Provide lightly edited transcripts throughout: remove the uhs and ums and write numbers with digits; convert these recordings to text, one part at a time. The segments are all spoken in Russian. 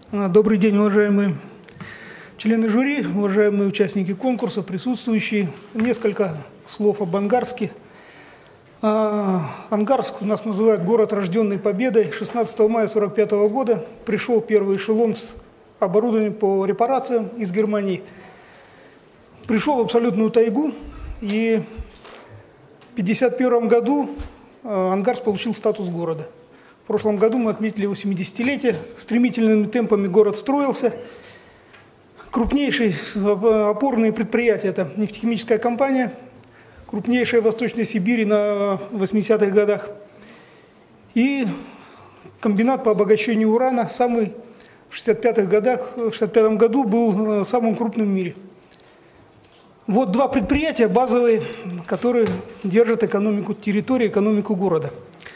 Добрый день, уважаемые члены жюри, уважаемые участники конкурса, присутствующие. Несколько слов об Ангарске. Ангарск у нас называют город, рожденный победой. 16 мая 1945 года пришел первый эшелон с оборудованием по репарациям из Германии. Пришел в абсолютную тайгу, и в 1951 году Ангарск получил статус города. В прошлом году мы отметили его 70-летие. Стремительными темпами город строился. Крупнейшие опорные предприятия – это нефтехимическая компания, крупнейшая в Восточной Сибири на 80-х годах, и комбинат по обогащению урана, самый в 1965 году был самым крупным в мире. Вот два предприятия базовые, которые держат экономику территории, экономику города.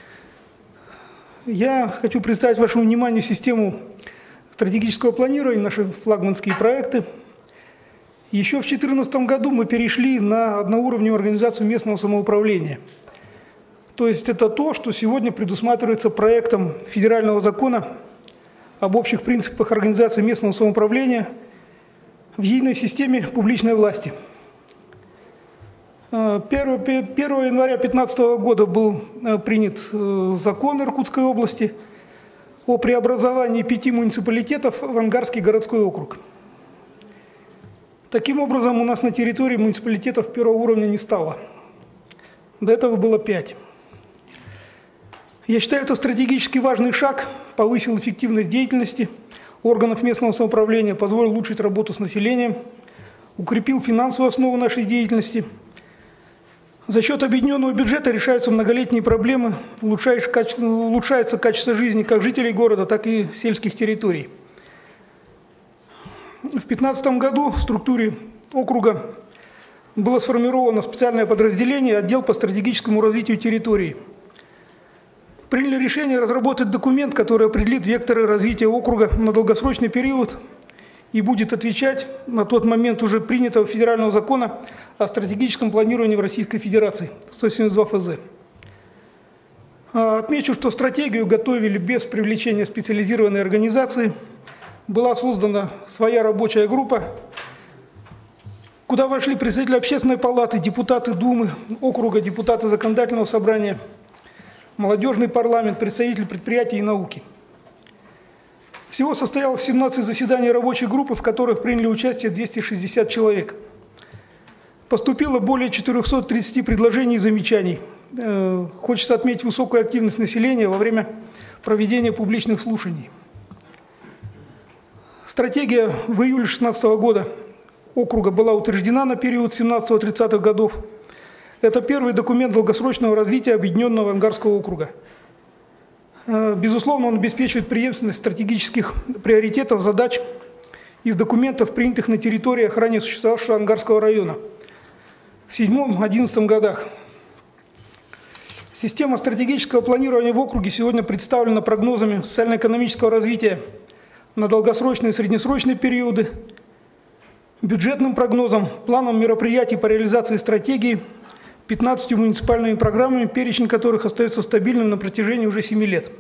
Я хочу представить вашему вниманию систему стратегического планирования, наши флагманские проекты. Еще в 2014 году мы перешли на одноуровневую организацию местного самоуправления. То есть это то, что сегодня предусматривается проектом федерального закона об общих принципах организации местного самоуправления в единой системе публичной власти. 1 января 2015 года был принят закон Иркутской области о преобразовании 5 муниципалитетов в Ангарский городской округ. Таким образом, у нас на территории муниципалитетов первого уровня не стало. До этого было 5. Я считаю, это стратегически важный шаг, повысил эффективность деятельности органов местного самоуправления, позволил улучшить работу с населением, укрепил финансовую основу нашей деятельности. За счет объединенного бюджета решаются многолетние проблемы, улучшается качество жизни как жителей города, так и сельских территорий. В 2015 году в структуре округа было сформировано специальное подразделение, отдел по стратегическому развитию территории. Приняли решение разработать документ, который определит векторы развития округа на долгосрочный период и будет отвечать на тот момент уже принятого федерального закона о стратегическом планировании в Российской Федерации, 172 ФЗ. Отмечу, что стратегию готовили без привлечения специализированной организации. Была создана своя рабочая группа, куда вошли представители Общественной палаты, депутаты Думы округа, депутаты Законодательного собрания, молодежный парламент, представители предприятий и науки. Всего состоялось 17 заседаний рабочей группы, в которых приняли участие 260 человек. Поступило более 430 предложений и замечаний. Хочется отметить высокую активность населения во время проведения публичных слушаний. Стратегия в июле 2016 года округа была утверждена на период 17-30-х годов. Это первый документ долгосрочного развития объединенного Ангарского округа. Безусловно, он обеспечивает преемственность стратегических приоритетов, задач из документов, принятых на территории ранее существовавшего Ангарского района в 2007-2011 годах. Система стратегического планирования в округе сегодня представлена прогнозами социально-экономического развития на долгосрочные и среднесрочные периоды, бюджетным прогнозом, планом мероприятий по реализации стратегии, 15 муниципальными программами, перечень которых остается стабильным на протяжении уже 7 лет.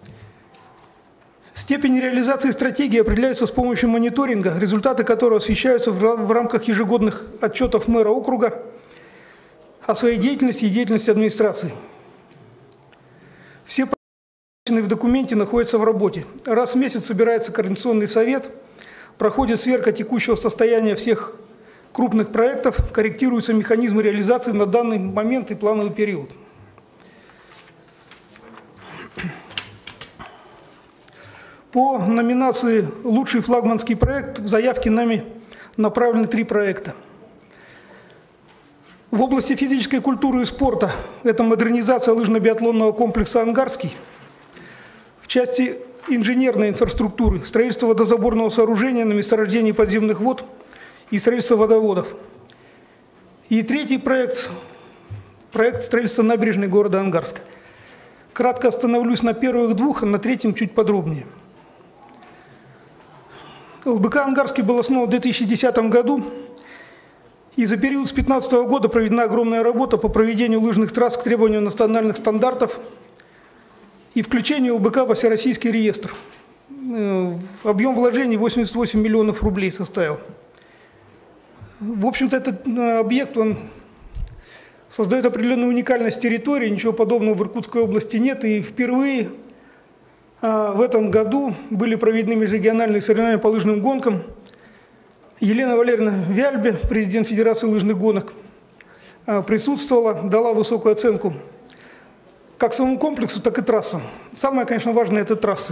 Степень реализации стратегии определяется с помощью мониторинга, результаты которого освещаются в рамках ежегодных отчетов мэра округа о своей деятельности и деятельности администрации. Все в документе находятся в работе. Раз в месяц собирается координационный совет, проходит сверка текущего состояния всех крупных проектов, корректируются механизмы реализации на данный момент и плановый период. По номинации «Лучший флагманский проект» в заявке нами направлены 3 проекта. В области физической культуры и спорта это модернизация лыжно-биатлонного комплекса «Ангарский». В части инженерной инфраструктуры, строительство водозаборного сооружения на месторождении подземных вод и строительство водоводов. И 3-й проект – проект строительства набережной города Ангарска. Кратко остановлюсь на первых 2, а на 3-м чуть подробнее. ЛБК «Ангарский» был основан в 2010 году, и за период с 2015 года проведена огромная работа по проведению лыжных трасс к требованию национальных стандартов и включению ЛБК во всероссийский реестр. Объем вложений 88 миллионов рублей составил. В общем-то, этот объект, он создает определенную уникальность территории, ничего подобного в Иркутской области нет, и впервые в этом году были проведены межрегиональные соревнования по лыжным гонкам. Елена Валерьевна Вяльбе, президент Федерации лыжных гонок, присутствовала, дала высокую оценку как самому комплексу, так и трассам. Самое, конечно, важное – это трассы.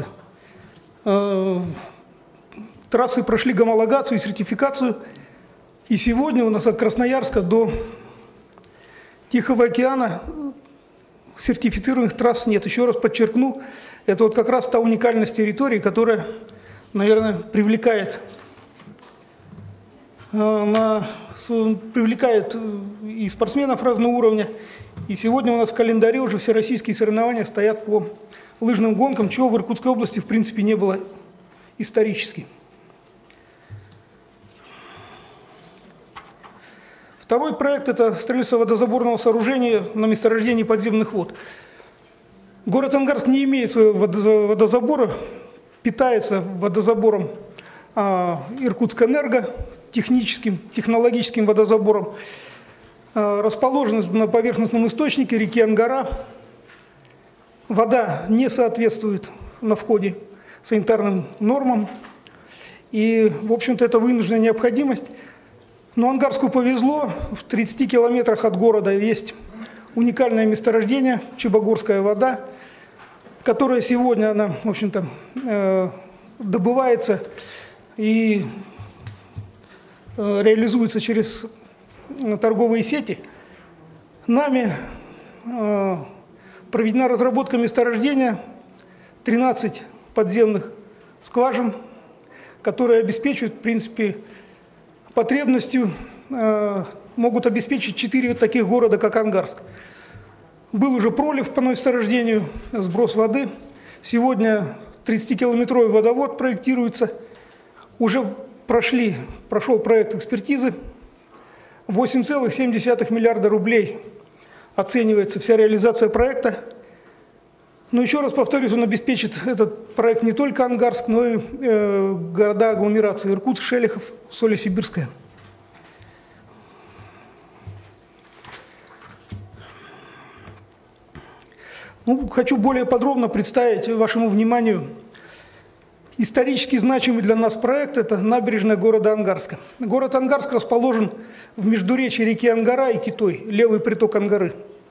Трассы прошли гомологацию и сертификацию, и сегодня у нас от Красноярска до Тихого океана сертифицированных трасс нет. Еще раз подчеркну, это вот как раз та уникальность территории, которая, наверное, привлекает и спортсменов разного уровня. И сегодня у нас в календаре уже всероссийские соревнования стоят по лыжным гонкам, чего в Иркутской области в принципе не было исторически. Второй проект – это строительство водозаборного сооружения на месторождении подземных вод. Город Ангарск не имеет своего водозабора, питается водозабором Иркутскэнерго, технологическим водозабором. Расположен на поверхностном источнике реки Ангара. Вода не соответствует на входе санитарным нормам. И, в общем-то, это вынужденная необходимость. Но Ангарску повезло, в 30 километрах от города есть уникальное месторождение, Чебогорская вода, которая сегодня, она, в общем-то, добывается и реализуется через торговые сети. Нами проведена разработка месторождения, 13 подземных скважин, которые обеспечивают, в принципе, потребностью, могут обеспечить 4 таких города, как Ангарск. Был уже пролив по месторождению, сброс воды. Сегодня 30-километровый водовод проектируется. Уже прошел проект экспертизы. 8,7 миллиарда рублей оценивается вся реализация проекта. Но еще раз повторюсь, он обеспечит этот проект не только Ангарск, но и города агломерации Иркутск, Шелехов, Соль-Сибирская. Хочу более подробно представить вашему вниманию исторически значимый для нас проект – это набережная города Ангарска. Город Ангарск расположен в междуречии реки Ангара и Китой, левый приток Ангары.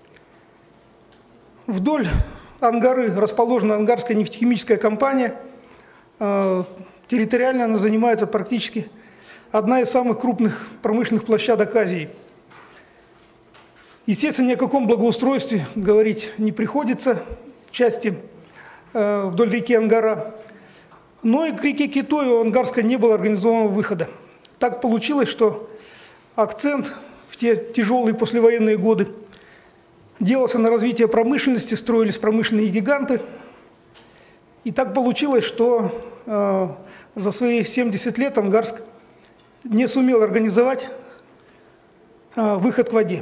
Вдоль Ангары расположена Ангарская нефтехимическая компания. Территориально она занимает практически одна из самых крупных промышленных площадок Азии. Естественно, ни о каком благоустройстве говорить не приходится в части вдоль реки Ангара. Но и к реке Китой у Ангарска не было организованного выхода. Так получилось, что акцент в те тяжелые послевоенные годы делался на развитие промышленности, строились промышленные гиганты. И так получилось, что за свои 70 лет Ангарск не сумел организовать выход к воде.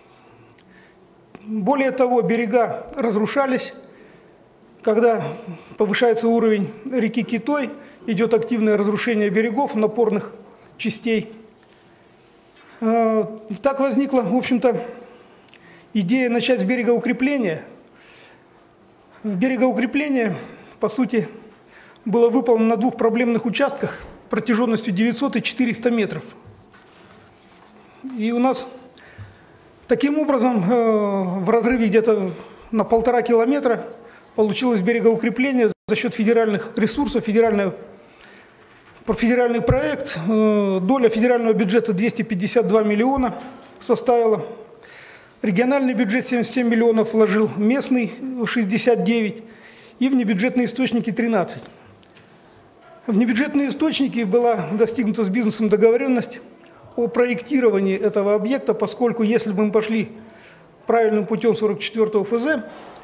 Более того, берега разрушались. Когда повышается уровень реки Китой, идет активное разрушение берегов, напорных частей. Так возникла, в общем-то, идея начать с берегоукрепления. Берегоукрепление, по сути, было выполнено на двух проблемных участках протяженностью 900 и 400 метров. И у нас таким образом в разрыве где-то на 1,5 километра получилось берегоукрепление за счет федеральных ресурсов, федеральный проект. Доля федерального бюджета 252 миллиона составила. Региональный бюджет 77 миллионов вложил, местный 69 и внебюджетные источники 13. Внебюджетные источники была достигнута с бизнесом договоренность о проектировании этого объекта, поскольку если бы мы пошли правильным путем 44-го ФЗ,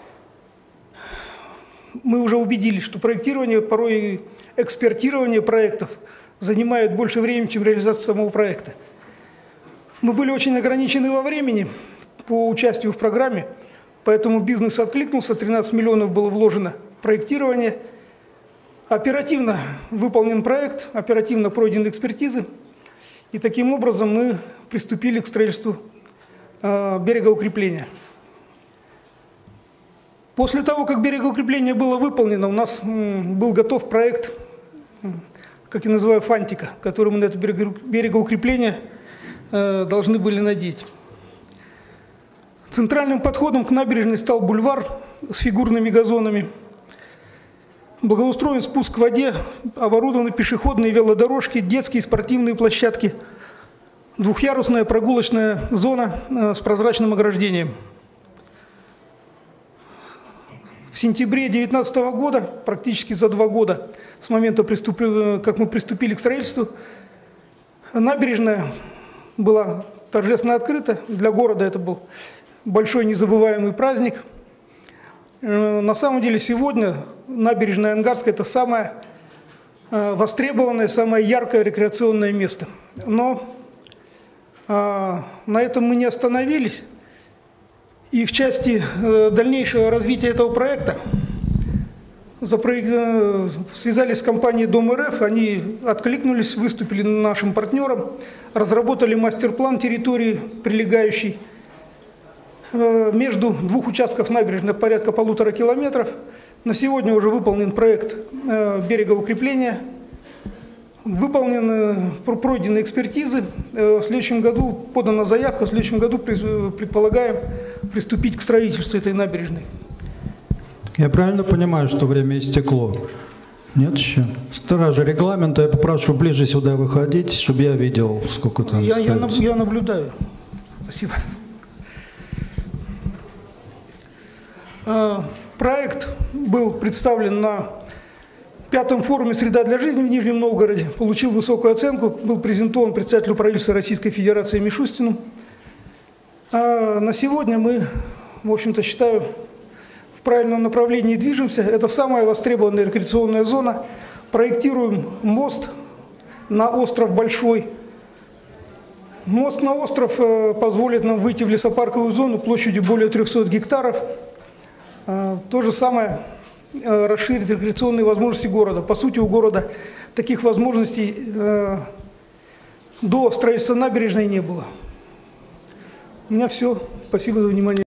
мы уже убедились, что проектирование, порой экспертирование проектов занимает больше времени, чем реализация самого проекта. Мы были очень ограничены во времени по участию в программе, поэтому бизнес откликнулся, 13 миллионов было вложено в проектирование. Оперативно выполнен проект, оперативно пройдены экспертизы, и таким образом мы приступили к строительству берегоукрепления. После того, как берегоукрепление было выполнено, у нас был готов проект, как я называю, фантика, который мы на это берегоукрепление должны были надеть. Центральным подходом к набережной стал бульвар с фигурными газонами. Благоустроен спуск к воде, оборудованы пешеходные велодорожки, детские спортивные площадки, двухъярусная прогулочная зона с прозрачным ограждением. В сентябре 2019 года, практически за 2 года с момента, как мы приступили к строительству, набережная была торжественно открыта. Для города это был большой незабываемый праздник. На самом деле сегодня набережная Ангарская – это самое востребованное, самое яркое рекреационное место. Но на этом мы не остановились. И в части дальнейшего развития этого проекта связались с компанией Дом РФ, они откликнулись, выступили нашим партнером, разработали мастер-план территории, прилегающей между 2 участков набережной порядка 1,5 километров. На сегодня уже выполнен проект берегоукрепления, пройдены экспертизы. В следующем году подана заявка, в следующем году предполагаем приступить к строительству этой набережной. Я правильно понимаю, что время истекло? Нет еще? Стражи регламента, я попрошу ближе сюда выходить, чтобы я видел, сколько там остается. Я наблюдаю. Спасибо. Проект был представлен на 5-м форуме «Среда для жизни» в Нижнем Новгороде, получил высокую оценку, был презентован председателю правительства Российской Федерации Мишустину. На сегодня мы, в общем-то, считаю, в правильном направлении движемся. Это самая востребованная рекреационная зона. Проектируем мост на остров Большой. Мост на остров позволит нам выйти в лесопарковую зону площадью более 300 гектаров. То же самое расширить рекреационные возможности города. По сути, у города таких возможностей до строительства набережной не было. У меня все. Спасибо за внимание.